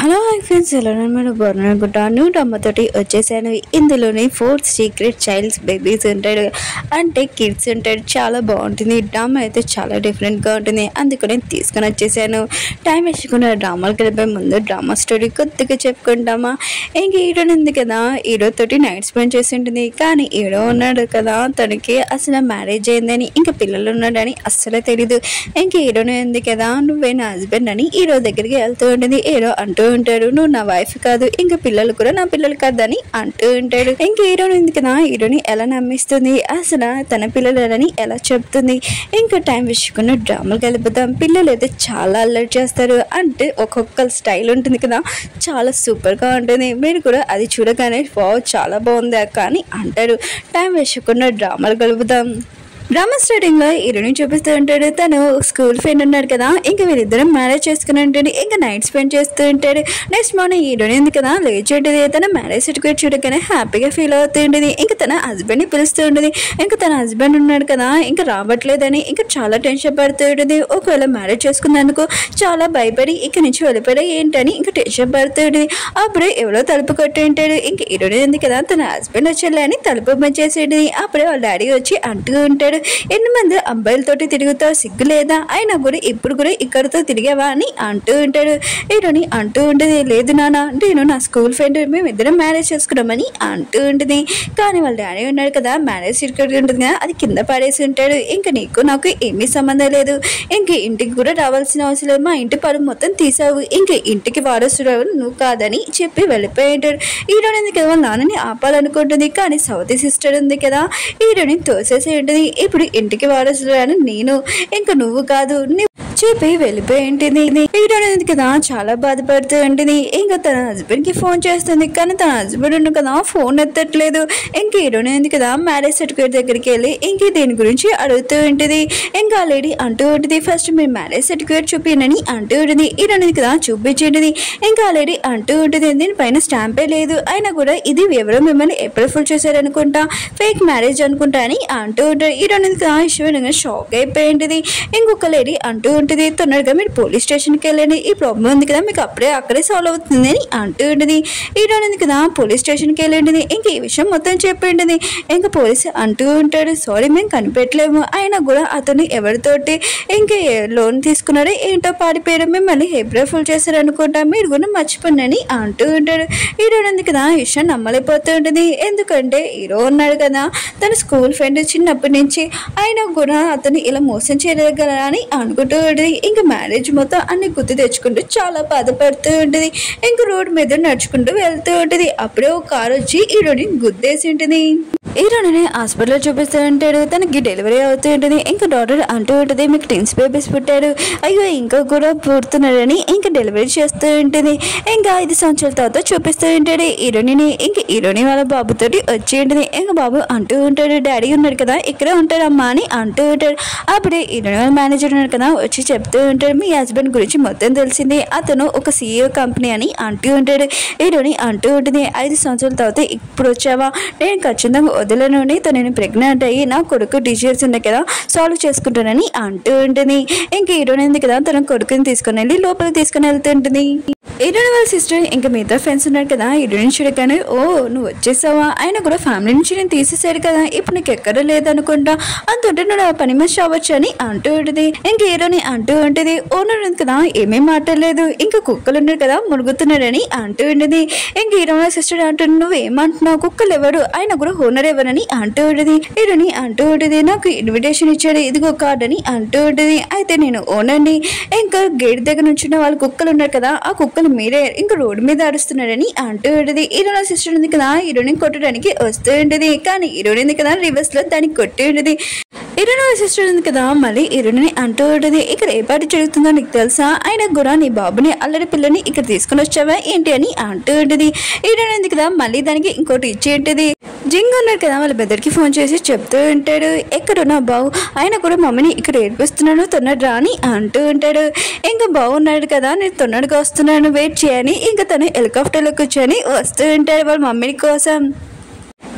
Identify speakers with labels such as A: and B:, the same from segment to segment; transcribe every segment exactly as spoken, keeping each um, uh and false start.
A: Hello hi friends, ఎలా నేను బాగున్నాను అనుకుంటాను. అమ్మతోటి వచ్చేసాను. ఇందులోని ఫోర్త్ సీక్రెట్ చైల్డ్స్ బేబీస్ ఉంటాడు, అంటే కిడ్స్ ఉంటాడు. చాలా బాగుంటుంది. డ్రామా అయితే చాలా డిఫరెంట్గా ఉంటుంది, అందుకని తీసుకొని వచ్చేసాను. టైం వేసుకున్న డ్రామాలు కలిపే ముందు డ్రామా స్టోరీ కొద్దిగా చెప్పుకుంటామా. ఇంక హీరో ఉంది కదా, హీరో తోటి నైట్ స్పెండ్ చేసి ఉంటుంది. కానీ హీరో ఉన్నాడు కదా, తనకి అసలు మ్యారేజ్ అయిందని ఇంకా పిల్లలు ఉన్నాడని అస్సలే తెలీదు. ఇంక హీరోనే ఉంది కదా, నువ్వే నా హస్బెండ్ అని హీరో దగ్గరికి వెళ్తూ ఉంటుంది. హీరో అంటూ ఉంటాడు, నువ్వు నా వైఫ్ కాదు, ఇంకా పిల్లలు కూడా నా పిల్లలు కాదని అంటూ ఉంటాడు. ఇంక హీరోని ఉంది కదా, హీరోని ఎలా నమ్మిస్తుంది, అసలు తన పిల్లలని ఎలా చెప్తుంది. ఇంకా టైం విషుకున్న డ్రామాలు కలుపుతాం. పిల్లలు అయితే చాలా అల్లరి చేస్తారు, అంటే ఒక్కొక్క స్టైల్ ఉంటుంది కదా, చాలా సూపర్గా ఉంటుంది. మీరు కూడా అది చూడగానే వావ్ చాలా బాగుంది కానీ అంటారు. టైం విషుకున్న డ్రామాలు కలుపుతాం. డ్రామా స్టార్టింగ్ లో హీరోని చూపిస్తూ ఉంటాడు. తను స్కూల్ ఫ్రెండ్ ఉన్నాడు కదా, ఇంకా వీరిద్దరం మ్యారేజ్ చేసుకుని ఉంటాడు. ఇంకా నైట్ స్పెండ్ చేస్తూ ఉంటాడు. నెక్స్ట్ మార్నింగ్ హీరోని ఉంది కదా, లేచి ఉంటుంది. తన మ్యారేజ్ సర్టిఫికేట్ చూడగానే హ్యాపీగా ఫీల్ అవుతూ ఉంటుంది. ఇంకా తన హస్బెండ్ ని పిలుస్తూ ఉంటుంది. ఇంకా తన హస్బెండ్ ఉన్నాడు కదా, ఇంకా రావట్లేదని ఇంకా చాలా టెన్షన్ పడుతూ ఉంటుంది. ఒకవేళ మ్యారేజ్ చేసుకున్నందుకు చాలా భయపడి ఇక్కడి నుంచి వెళ్ళిపోయి ఏంటని ఇంకా టెన్షన్ పడుతూ ఉంటుంది. అప్పుడే ఎవరో తలుపు కొట్టి ఉంటాడు. ఇంకా హీరోని ఉంది కదా, తన హస్బెండ్ వచ్చేలా అని తలుపు పంచేసి ఉంటుంది. అప్పుడే వాళ్ళ డాడీ వచ్చి అంటూ ఉంటాడు, ఎన్ని మంది అబ్బాయిలతోటి తిరుగుతావు, సిగ్గు లేదా, అయినా కూడా ఇప్పుడు కూడా ఇక్కడితో తిరిగావా అని అంటూ ఉంటాడు. హీరోని అంటూ ఉంటుంది, లేదు నాన్న, నేను నా స్కూల్ ఫ్రెండ్, మేము ఇద్దరం మ్యారేజ్ చేసుకున్నామని అంటూ ఉంటుంది. కానీ వాళ్ళ డాడీ ఉన్నాడు కదా, మ్యారేజ్ సర్టిఫికేట్ ఉంటుంది కదా, అది కింద పడేసి ఉంటాడు. ఇంకా నీకు నాకు ఏమీ సంబంధం లేదు, ఇంక ఇంటికి కూడా రావాల్సిన అవసరం లేదు, మా ఇంటి పరువు మొత్తం తీసావు, ఇంక ఇంటికి వారసుడు నువ్వు కాదని చెప్పి వెళ్ళిపోయి ఉంటాడు. హీరోని ఉంది కదా, వాళ్ళ నాన్నని ఆపాలనుకుంటుంది. కానీ సౌతి సిస్టర్ ఉంది కదా, హీరోని తోసేసి ఉంటుంది. ఇప్పుడు ఇంటికి వారసురాలు నేను, ఇంకా నువ్వు కాదు చెప్పి వెళ్ళిపోయి ఉంటుంది. హీరోయిన్ కదా చాలా బాధపడుతూ ఉంటుంది. ఇంకా తన హస్బెండ్ కి ఫోన్ చేస్తుంది, కానీ తన హస్బెండ్ ఉంది కదా ఫోన్ ఎత్తట్లేదు. ఇంక హీరోయిన్ కదా మ్యారేజ్ సర్టిఫికేట్ దగ్గరికి వెళ్ళి ఇంక దీని గురించి అడుగుతూ ఉంటుంది. ఇంకా లేడీ అంటూ ఉంటుంది, ఫస్ట్ మీ మ్యారేజ్ సర్టిఫికేట్ చూపినని అంటూ ఉంటుంది. హీరోయిన్ కదా చూపించేది. ఇంకా లేడీ అంటూ ఉంటుంది, దీనిపైన స్టాంపే లేదు, అయినా కూడా ఇది ఎవరో మిమ్మల్ని ఎప్పుడు ఫుల్ చేశారనుకుంటా, ఫేక్ మ్యారేజ్ అనుకుంటా అని అంటూ ఉంటారు. హీరోయిన్ కదా ఈశ్వరంగా షాక్ అయిపోయి ఉంటుంది. ఇంకొక లేడీ అంటూ ఉంటుంది, తొందరగా మీరు పోలీస్ స్టేషన్కి వెళ్ళండి, ఈ ప్రాబ్లం ఉంది కదా మీకు అప్పుడే అక్కడే సాల్వ్ అవుతుంది అని అంటూ ఉంటుంది. హీరోయిన్ ఉంది కదా పోలీస్ స్టేషన్కి వెళ్ళండి, ఇంక ఈ విషయం మొత్తం చెప్పి ఉంటుంది. ఇంకా పోలీసు అంటూ ఉంటాడు, సారీ మేము కనిపెట్టలేము, అయినా కూడా అతను ఎవరితోటి ఇంకా లోన్ తీసుకున్నాడో ఏంటో పాడిపోయాడు, మిమ్మల్ని ఏప్రిల్ ఫుల్ చేశారు అనుకుంటా, మీరు కూడా మర్చిపోండి అంటూ ఉంటాడు. హీరోయిన్ ఉంది కదా ఈ విషయం నమ్మలేకపోతూ ఉంటుంది. ఎందుకంటే హీరో ఉన్నాడు కదా, తన స్కూల్ ఫ్రెండ్ చిన్నప్పటి నుంచి, అయినా కూడా అతను ఇలా మోసం చేయగలరా అని అనుకుంటూ ఉంటుంది. ఇంకా మ్యారేజ్ మొత్తం అన్ని గుర్తు తెచ్చుకుంటూ చాలా బాధపడుతూ ఉంటుంది. ఇంకా రోడ్డు మీద నడుచుకుంటూ వెళ్తూ ఉంటుంది. అప్పుడే ఒక కారు వచ్చి హీరోని గుద్దేసి ఉంటుంది. హీరోని హాస్పిటల్లో చూపిస్తూ ఉంటాడు. తనకి డెలివరీ అవుతూ ఉంటుంది. ఇంకా డాక్టర్ అంటూ ఉంటుంది, మీకు ట్విన్స్ బేబీస్ పుట్టారు, అయ్యో ఇంకా కూడా పుడుతున్నాడని ఇంకా డెలివరీ చేస్తూ ఉంటుంది. ఇంకా ఐదు సంవత్సరాల తర్వాత చూపిస్తూ ఉంటాడు హీరోని. ఇంకా హీరోని వాళ్ళ బాబుతోటి వచ్చి ఉంటుంది. ఇంకా బాబు అంటూ ఉంటాడు, డాడీ ఉన్నాడు కదా ఇక్కడే ఉంటాడమ్మా అని అంటూ ఉంటాడు. అప్పుడే హీరోని వాళ్ళ మేనేజర్ ఉన్నాడు కదా వచ్చి చెప్తూ ఉంటాడు, మీ హస్బెండ్ గురించి మొత్తం తెలిసింది, అతను ఒక సీఈఓ కంపెనీ అని అంటూ ఉంటాడు. హీరోని అంటూ ఉంటుంది, ఐదు సంవత్సరాల తర్వాత ఇప్పుడు వచ్చావా, నేను ఖచ్చితంగా వదలను, తనని ప్రెగ్నెంట్ అయ్యి నా కొడుకు డిజీర్స్ ఉన్నాయి కదా సాల్వ్ చేసుకుంటానని అంటూ ఉంటుంది. ఇంక హీరోయిన్ ఉంది కదా తన కొడుకుని తీసుకుని వెళ్ళి లోపలికి తీసుకుని వెళ్తుంటుంది. హీరోయిన్ వాళ్ళ సిస్టర్ ఇంకా మిగతా ఫ్రెండ్స్ ఉన్నారు కదా, హీరోయిన్ చూడగానే ఓ నువ్వు వచ్చేసావా, అయినా కూడా ఫ్యామిలీ నుంచి నేను తీసేసాడు కదా, ఇప్పుడు నీకు ఎక్కడ లేదనుకుంటా, అంతుంటే నువ్వు పని మనిషి అవ్వచ్చు అని అంటూ ఉంటుంది. ఇంక హీరోని అంటూ ఉంటుంది, ఓనర్ ఉంది కదా ఏమేం మాట్లాడలేదు, ఇంకా కుక్కలు ఉన్నారు కదా మురుగుతున్నాడని అంటూ ఉంటుంది. ఇంక హీరోయిన్ సిస్టర్ అంటుంది, నువ్వు ఏమంటున్నావు, కుక్కలు ఎవరు, ఆయన కూడా ఓనర్ ఎవరని అంటూ ఉంటుంది. హీరోని అంటూ ఉంటుంది, నాకు ఇన్విటేషన్ ఇచ్చాడు ఇదిగో కార్డ్ అని అంటూ ఉంటుంది. అయితే నేను ఓనర్ని, ఇంకా గేట్ దగ్గర నుంచి వాళ్ళ కుక్కలు ఉన్నారు కదా ఆ కుక్కలు మీరే ఇంకా రోడ్డు మీద అరుస్తున్నాడని అంటూ ఉంటుంది. హీరోయిన్ సిస్టర్ ఉంది కదా హీరోయిన్ కొట్టడానికి వస్తూ ఉంటుంది. కానీ హీరోయిన్ ఉంది కదా రివర్స్ లో దానికి కొట్టి ఉంటుంది. హీరోయిన్ సిస్టర్ ఉంది కదా మళ్ళీ హీరోయిన్ అంటూ ఉంటుంది, ఇక్కడ ఏ పార్టీ జరుగుతుందో నీకు తెలుసా, అయినా కూడా నీ బాబుని అల్లరి పిల్లని ఇక్కడ తీసుకుని వచ్చావా ఏంటి అని అంటూ ఉంటుంది. హీరోయిన్ ఉంది కదా మళ్ళీ దానికి ఇంకోటి ఇచ్చి ఉంటుంది. జింగ్ ఉన్నాడు కదా వాళ్ళ బెదర్కి ఫోన్ చేసి చెప్తూ ఉంటాడు, ఎక్కడున్నా బావు, ఆయన కూడా మమ్మీని ఇక్కడ ఏడిపిస్తున్నాను తొందరగా అని అంటూ ఉంటాడు. ఇంకా బాగున్నాడు కదా నేను తొందరగా వస్తున్నాను వెయిట్ చేయని ఇంకా తను హెలికాప్టర్లో కూర్చొని వస్తూ ఉంటాడు వాళ్ళ మమ్మీ కోసం.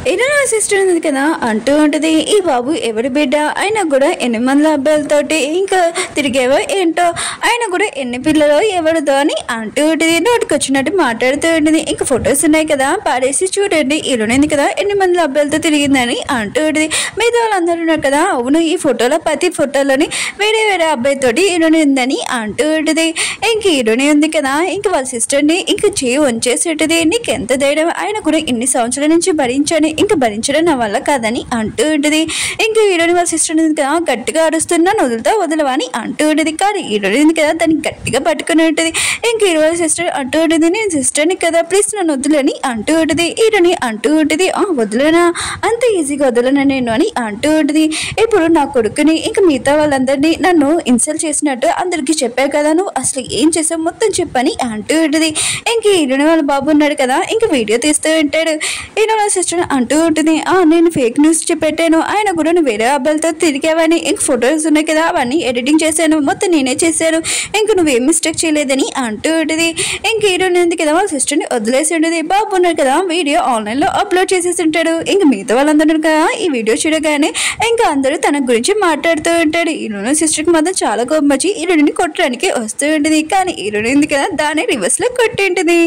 A: ఇరును సిస్టర్ ఉంది కదా అంటూ ఉంటుంది, ఈ బాబు ఎవరి బిడ్డ, అయినా కూడా ఎన్ని మంది అబ్బాయిలతోటి ఇంకా తిరిగేవో ఏంటో, ఆయన కూడా ఎన్ని పిల్లలు ఎవరిదో అని అంటూ ఉంటుంది. నోటికి వచ్చినట్టు మాట్లాడుతూ ఉంటుంది. ఇంకా ఫొటోస్ ఉన్నాయి కదా పాడేసి చూడండి, ఇరునైంది కదా ఎన్ని మంది అబ్బాయిలతో తిరిగిందని అంటూ ఉంటుంది. మిగతా వాళ్ళందరూ ఉన్నారు కదా, అవును ఈ ఫోటోలో ప్రతి ఫోటోలోని వేరే వేరే అబ్బాయితోటి ఇరుని ఉందని అంటూ ఉంటుంది. ఇంక ఇరుని ఉంది కదా, ఇంక వాళ్ళ సిస్టర్ని ఇంక చేయి వంచేసి ఉంటుంది. నీకు ఎంత ధైర్యం, ఆయన కూడా ఇన్ని సంవత్సరాల నుంచి భరించాను, ఇంకా భరించడం నా వల్ల కాదని అంటూ ఉంటుంది. ఇంకా హీరోని వాళ్ళ సిస్టర్ ఉంది కదా, గట్టిగా అరుస్తున్నాను వదులుతా వదలవా అని అంటూ ఉంటుంది. కానీ హీరోని ఉంది కదా దాన్ని గట్టిగా పట్టుకుని ఉంటుంది. ఇంక హీరో వాళ్ళ సిస్టర్ అంటూ ఉంటుంది, నేను సిస్టర్ని కదా ప్లీజ్ నన్ను వదులని అంటూ ఉంటుంది. హీరోని అంటూ ఉంటుంది, ఆ వదులనా, అంత ఈజీగా వదలనా నేను అని అంటూ ఉంటుంది. ఇప్పుడు నా కొడుకుని ఇంకా మిగతా వాళ్ళందరినీ నన్ను ఇన్సల్ట్ చేసినట్టు అందరికీ చెప్పావు కదా, నువ్వు అసలు ఏం చేసావు మొత్తం చెప్పని అంటూ ఉంటుంది. ఇంక హీరోని వాళ్ళ బాబు ఉన్నాడు కదా, ఇంక వీడియో తీస్తూ ఉంటాడు. హీరో వాళ్ళ సిస్టర్ అంటూ ఉంటుంది, ఆ నేను ఫేక్ న్యూస్ చెప్పాను, ఆయన కూడా నువ్వు వేరే అబ్బాయిలతో తిరిగావని, ఇంక ఫొటోస్ ఉన్నాయి కదా అవన్నీ ఎడిటింగ్ చేశాను, మొత్తం నేనే చేశాను, ఇంక నువ్వేం మిస్టేక్ చేయలేదని అంటూ ఉంటుంది. ఇంక హీరోని ఉంది కదా వాళ్ళ సిస్టర్ని వదిలేసి ఉంటుంది. బాబు ఉన్నాడు కదా వీడియో ఆన్లైన్లో అప్లోడ్ చేసేసి ఉంటాడు. ఇంక మిగతా వాళ్ళందరూ కదా ఈ వీడియో చూడగానే ఇంకా అందరూ తన గురించి మాట్లాడుతూ ఉంటాడు. హీరోని సిస్టర్కి మాత్రం చాలా కోపం వచ్చి హీరోని కొట్టడానికి వస్తూ ఉంటుంది. కానీ హీరోని ఉంది కదా దాన్ని రివర్స్లో కొట్టి ఉంటుంది.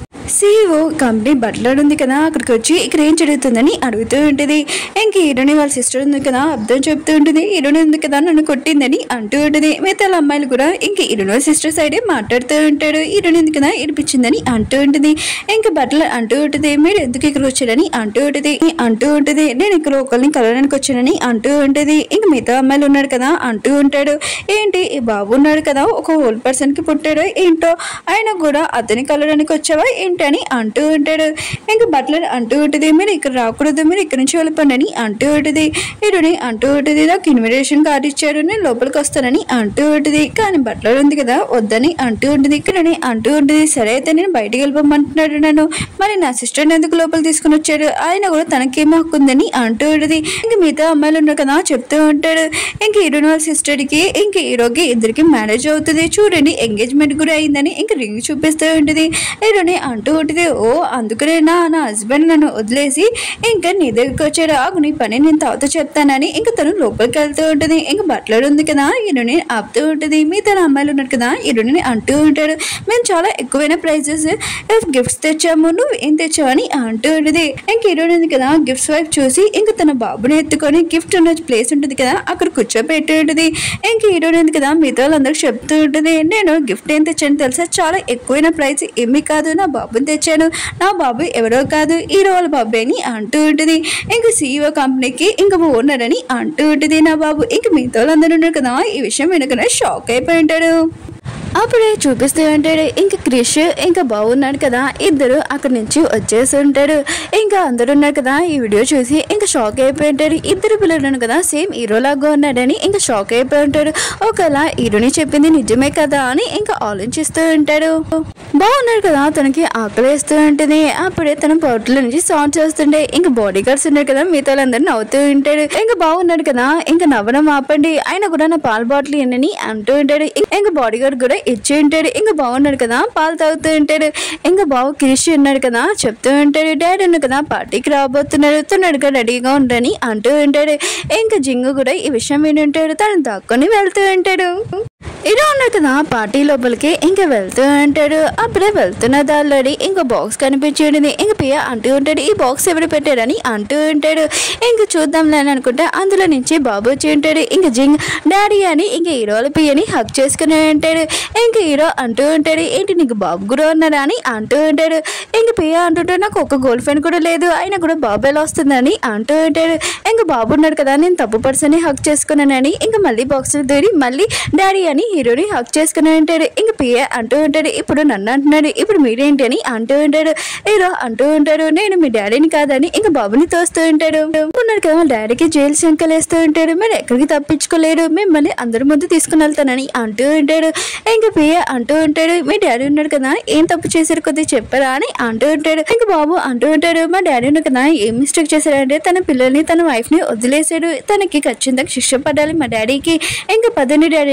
A: సీఈఓ కంపెనీ బట్లర్ ఉంది కదా, అక్కడికి వచ్చి ఇక్కడ ఏం జరుగుతుందని అడుగుతూ ఉంటుంది. ఇంక హీరోని వాళ్ళ సిస్టర్ ఉంది కదా అర్థం చెప్తూ ఉంటుంది. హీరోని ఉంది కదా నన్ను కొట్టిందని అంటూ ఉంటుంది. మిగతా అమ్మాయిలు కూడా ఇంక హీరోని వాళ్ళ సిస్టర్ సైడే మాట్లాడుతూ ఉంటాడు. హీరోని ఉంది కదా ఇడిపించిందని అంటూ ఉంటుంది. ఇంక బట్లర్ అంటూ ఉంటుంది, మీరు ఎందుకు ఇక్కడ వచ్చారని అంటూ ఉంటుంది. అంటూ ఉంటుంది, నేను ఇక్కడ ఒకరిని కలవడానికి వచ్చానని అంటూ ఉంటుంది. ఇంక మిగతా అమ్మాయిలు ఉన్నాడు కదా అంటూ ఉంటాడు, ఏంటి ఈ బాబు ఉన్నాడు కదా ఒక ఓల్డ్ పర్సన్ కి పుట్టాడు ఏంటో, ఆయన కూడా అతని కలవడానికి వచ్చావా ఏంటి అని అంటూ ఉంటాడు. ఇంకా బట్లర్ అంటూ ఉంటుంది, మీరు ఇక్కడ రాకూడదు, మీరు ఇక్కడ నుంచి వెళ్ళిపోండి అని అంటూ ఉంటుంది. హీరోని అంటూ ఉంటుంది, నాకు ఇన్విటేషన్ కార్డు ఇచ్చాడు నేను లోపలికి వస్తానని అంటూ ఉంటుంది. కానీ బట్లర్ ఉంది కదా వద్దని అంటూ ఉంటుంది. హీరోని అంటూ ఉంటుంది, సరే అయితే నేను బయటికి వెళ్ళిపోమంటున్నాడు నన్ను, మరి నా సిస్టర్ని ఎందుకు లోపల తీసుకుని వచ్చాడు, ఆయన కూడా తనకేమో హక్కు ఉందని అంటూ ఉంటుంది. ఇంక మిగతా అమ్మాయిలు ఉన్నారు కదా చెప్తూ ఉంటాడు. ఇంక హీరోని వాళ్ళ సిస్టర్కి ఇంక హీరోకి ఇద్దరికి మ్యారేజ్ అవుతుంది, చూడండి ఎంగేజ్మెంట్ కూడా అయిందని ఇంక రింగ్ చూపిస్తూ ఉంటుంది. హీరోని అంటూ ఉంటుంది, ఓ అందుకనే నా నా హస్బెండ్ నన్ను వదిలేసి ఇంకా నీ దగ్గరికి వచ్చాడు, ఆగు నీ పని నేను తాత చెప్తానని ఇంకా తను లోపలికి వెళ్తూ ఉంటుంది. ఇంకా బట్లర్ ఉంది కదా హీరోని ఆపుతూ ఉంటుంది. మీ తన అమ్మాయిలు ఉన్నారు కదా హీరోని అంటూ ఉంటాడు, మేము చాలా ఎక్కువైన ప్రైజెస్ గిఫ్ట్స్ తెచ్చాము, నువ్వు ఏం తెచ్చావు అని అంటూ ఉంటుంది. ఇంక హీరోని ఉంది కదా గిఫ్ట్స్ వైపు చూసి ఇంకా తన బాబుని ఎత్తుకొని గిఫ్ట్ ఉన్న ప్లేస్ ఉంటుంది కదా అక్కడ కూర్చోపెట్టి ఉంటుంది. ఇంక హీరోని ఉంది కదా మిగతా వాళ్ళందరికి చెప్తూ ఉంటుంది, నేను గిఫ్ట్ ఏం తెచ్చాను తెలుసా, చాలా ఎక్కువైన ప్రైజ్ ఏమీ కాదు, నా బాబుని తెచ్చాను, నా బాబు ఎవరో కాదు హీరో వాళ్ళ బాబు అని అంటూ ఉంటుంది. ఇంకా సీఈఓ కంపెనీకి ఇంకా ఓనర్ అని అంటూ ఉంటుంది నా బాబు. ఇంక మిగతా వాళ్ళందరూ ఉన్నారు కదా ఈ విషయం వెనుకనే షాక్ అయిపోయి ఉంటాడు. అప్పుడే చూపిస్తూ ఉంటాడు. ఇంకా క్రిష్ ఇంకా బాగున్నాడు కదా ఇద్దరు అక్కడి నుంచి వచ్చేసి ఉంటాడు. ఇంకా అందరు ఉన్నారు కదా ఈ వీడియో చూసి ఇంకా షాక్ అయిపోయి ఉంటాడు. ఇద్దరు పిల్లలు కదా సేమ్ హీరోలాగా ఉన్నాడని ఇంకా షాక్ అయిపోయి ఉంటాడు. ఒకవేళ హీరోని చెప్పింది నిజమే కదా అని ఇంకా ఆలోచిస్తూ ఉంటాడు. బాగున్నాడు కదా తనకి ఆకలి వేస్తూ ఉంటుంది. అప్పుడే తన బాటిల్ నుంచి సౌండ్స్ వస్తుండే. ఇంకా బాడీ గార్డ్స్ ఉన్నారు కదా మిగతా వాళ్ళందరూ నవ్వుతూ ఉంటాడు. ఇంకా బాగున్నాడు కదా ఇంకా నవ్వడం ఆపండి, ఆయన కూడా నా పాల బాటిల్ ఏంటని అంటూ ఉంటాడు. ఇంకా బాడీ గార్డ్ కూడా ఇచ్చి ఉంటాడు. ఇంకా బాగున్నాడు కదా పాలు తాగుతూ ఉంటాడు. ఇంకా బాగు క్రిష్ ఉన్నాడు కదా చెప్తూ ఉంటాడు, డాడీ ఉన్నాడు కదా పార్టీకి రాబోతున్నాడు, తనడుగా రెడీగా ఉండని అంటూ ఉంటాడు. ఇంకా జింగు కూడా ఈ విషయం విని ఉంటాడు, తను దాక్కుని వెళ్తూ ఉంటాడు. ఇలా ఉన్నాడు కదా పార్టీ లోపలికి ఇంకా వెళ్తూ ఉంటాడు. అప్పుడే వెళ్తున్న దారిలోని ఇంకో బాక్స్ కనిపించేది. ఇంక పియ అంటూ ఉంటాడు, ఈ బాక్స్ ఎవరు పెట్టారని అంటూ ఉంటాడు. ఇంక చూద్దాంలే అని అనుకుంటే అందులో నుంచి బాబు వచ్చి ఉంటాడు. ఇంక జింగ్ డాడీ అని ఇంక హీరోల పియని హక్ చేసుకుని ఉంటాడు. ఇంక హీరో అంటూ ఉంటాడు, ఏంటి నీకు బాబు కూడా ఉన్నారా అని అంటూ ఉంటాడు. ఇంక పియ అంటుంటే నాకు ఒక గర్ల్ ఫ్రెండ్ కూడా లేదు, అయినా కూడా బాబు ఎలా వస్తుందని అంటూ ఉంటాడు. ఇంక బాబు ఉన్నాడు కదా నేను తప్పు పర్సన్ హక్ చేసుకున్నానని ఇంకా మళ్ళీ బాక్స్ దూరి మళ్ళీ డాడీ అని హీరోని హక్ చేసుకుని ఉంటాడు. ఇంక పియ అంటూ ఉంటాడు, ఇప్పుడు నన్ను అంటున్నాడు, ఇప్పుడు మీరేంటి అని అంటూ ఉంటాడు. హీరో అంటూ ఉంటాడు, నేను మీ డాడీని కాదని ఇంకా బాబుని తోస్తూ ఉంటాడు. ఉన్నాడు కదా డాడీకి జైలు శంకలు వేస్తూ ఉంటాడు, మీరు ఎక్కడికి తప్పించుకోలేరు, మిమ్మల్ని అందరి ముందు తీసుకుని వెళ్తానని అంటూ ఉంటాడు. ఇంకా పియ అంటూ ఉంటాడు, మీ డాడీ ఉన్నాడు కదా ఏం తప్పు చేశారు కొద్దిగా చెప్పరా అని అంటూ ఉంటాడు. ఇంకా బాబు అంటూ ఉంటాడు, మా డాడీ ఉన్నాడు కదా ఏం మిస్టేక్ చేశారంటే తన పిల్లల్ని తన వైఫ్ ని వదిలేశాడు, తనకి ఖచ్చితంగా శిక్ష పడాలి మా డాడీకి, ఇంకా పదని డాడీని అంటూ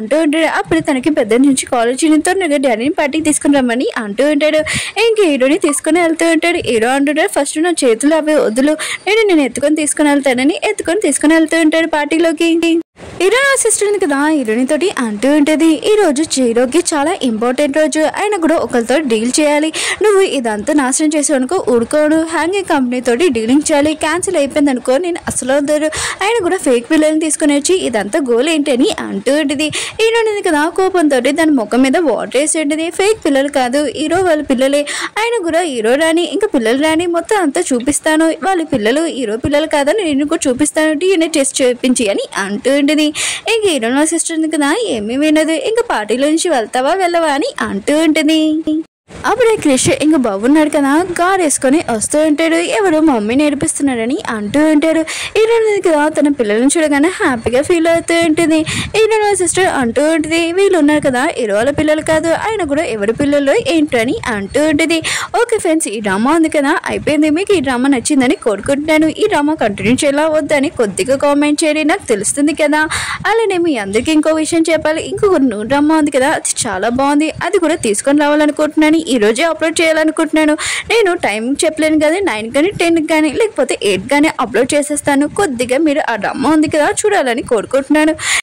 A: అంటూ ఉంటాడు. అప్పుడు తనకి పెద్ద నుంచి కాలేజీ తొందరగా డాడీని పార్టీకి తీసుకుని రమ్మని అంటూ ఉంటాడు. ఇంక హీరోని తీసుకుని వెళ్తూ ఉంటాడు. హీరో అంటుంటాడు, ఫస్ట్ నా చేతులు అవి వదులు, నేను నేను ఎత్తుకొని తీసుకుని వెళ్తానని ఎత్తుకొని తీసుకుని వెళ్తూ ఉంటాడు పార్టీలోకి. హీరో నా సిస్టర్ ఉంది కదా హీరోని తోటి అంటూ ఉంటుంది, ఈ రోజు హీరోకి చాలా ఇంపార్టెంట్ రోజు, ఆయన కూడా ఒకరితో డీల్ చేయాలి, నువ్వు ఇదంతా నాశనం చేసావు అనుకో ఊడుకోడు, హ్యాంగింగ్ కంపెనీ తోటి డీలింగ్ చేయాలి, క్యాన్సిల్ అయిపోయింది అనుకో నేను అసలు వద్దరు, ఆయన కూడా ఫేక్ పిల్లల్ని తీసుకుని వచ్చి ఇదంతా గోల్ ఏంటి అని అంటూ ఉంటుంది. హీరోని ఉంది కదా కోపంతో దాని ముఖం మీద వాటర్ వేసి ఉంటుంది. ఫేక్ పిల్లలు కాదు హీరో వాళ్ళ పిల్లలే, ఆయన కూడా హీరో రాని ఇంకా పిల్లలు రాని మొత్తం అంతా చూపిస్తాను, వాళ్ళ పిల్లలు హీరో పిల్లలు కాదని నేను కూడా చూపిస్తాను, డీఎన్ఏ టెస్ట్ చేయించి అని అంటూ ఉంటుంది. ఇంక హీరో నా సిస్టర్ ఉంది కదా ఏమీ వినదు, ఇంకా పార్టీలో నుంచి వెళ్తావా వెళ్ళవా అని అంటూ ఉంటుంది. అప్పుడే క్రిష్ ఇంకా బాగున్నాడు కదా కార్ వేసుకొని వస్తూ ఉంటాడు, ఎవరు మమ్మీ నేర్పిస్తున్నాడని అంటూ ఉంటాడు. హీరోని కదా తన పిల్లలను చూడగానే హ్యాపీగా ఫీల్ అవుతూ ఉంటుంది. హీరో సిస్టర్ అంటూ ఉంటుంది, వీళ్ళు ఉన్నారు కదా హీరో వాళ్ళ పిల్లలు కాదు, ఆయన కూడా ఎవరి పిల్లలు ఏంటని అంటూ ఉంటుంది. ఓకే ఫ్రెండ్స్, ఈ డ్రామా ఉంది కదా అయిపోయింది, మీకు ఈ డ్రామా నచ్చిందని కోరుకుంటున్నాను, ఈ డ్రామా కంటిన్యూ చేయాలా వద్దని కొద్దిగా కామెంట్ చేయండి, నాకు తెలుస్తుంది కదా. అలానే మీ అందరికీ ఇంకో విషయం చెప్పాలి, ఇంకొక న్యూ డ్రామా ఉంది కదా అది చాలా బాగుంది, అది కూడా తీసుకొని రావాలనుకుంటున్నాను, ఈ రోజే అప్లోడ్ చేయాలనుకుంటున్నాను. నేను టైం చెప్పలేను కదా, నైన్ కానీ టెన్ కానీ లేకపోతే ఎయిట్ కానీ అప్లోడ్ చేసేస్తాను. కొద్దిగా మీరు ఆ డ్రామా ఉంది కదా చూడాలని కోరుకుంటున్నాను.